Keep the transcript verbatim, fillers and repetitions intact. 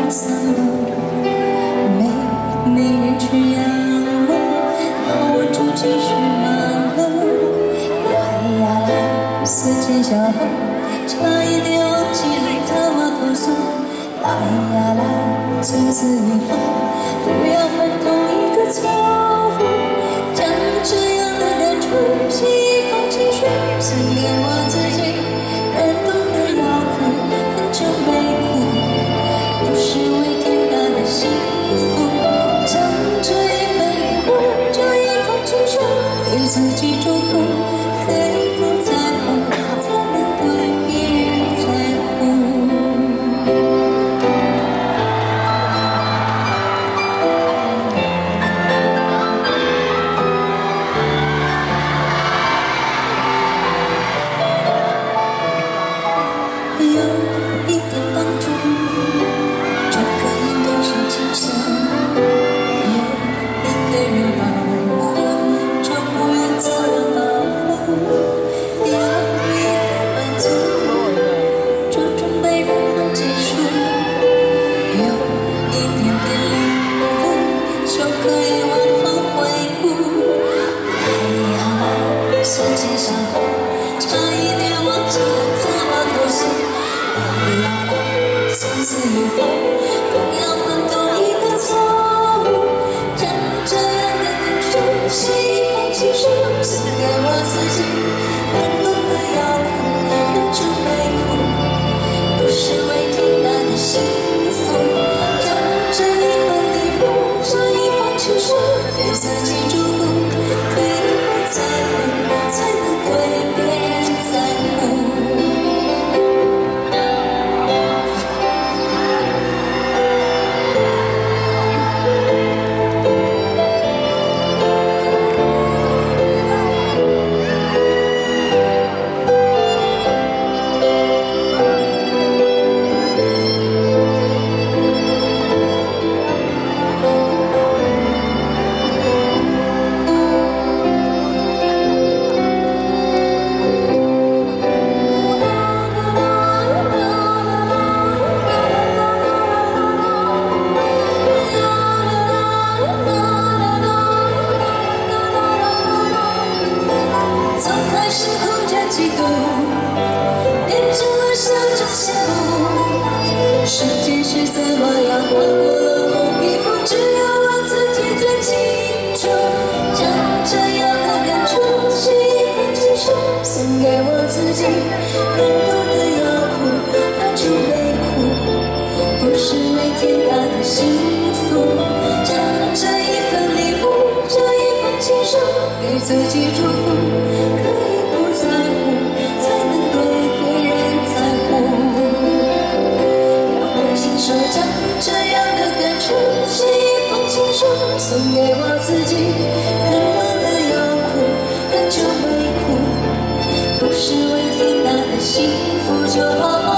散落，没没人去仰望，那我就继续忙了。来呀来，时间小河，差一点忘记了他话投诉。来呀来，从此以后不要犯同一个错误，将这样的感触写一封情书，送给我自己。感动的要哭，很久没哭，不是为天大的幸福，将这一份礼物，这一封情书，给自己祝福，可以不在乎，才能对别人在乎。有一点帮助，就可以更深轻松；有一个人保护，就不用自我保护；有一点满足，就准备让它结束；有一点点领悟，就可以往后回顾。来呀来，时间相逢，差一点忘记了怎么投诉。来呀来，从此以后不要犯同一个错误，将这样的感触写一封情书，送给我自己。感动的要哭，很久没哭，不是为天大的幸福，将这一份礼物，这一封情书，给自己祝福，可以不在乎，才能对别人在乎。从开始哭着嫉妒，变成了笑着羡慕。时间是怎么样划过了红衣服，只有我自己最清楚。将这样的感触写一封情书，送给我自己。感动的要哭，很久没哭，不是为天大的幸福。将这一份礼物，这一封情书，给自己祝福。将这样的感触写一封情书，送给我自己。感动的要哭，很久没哭，不是为天大的幸福，就好好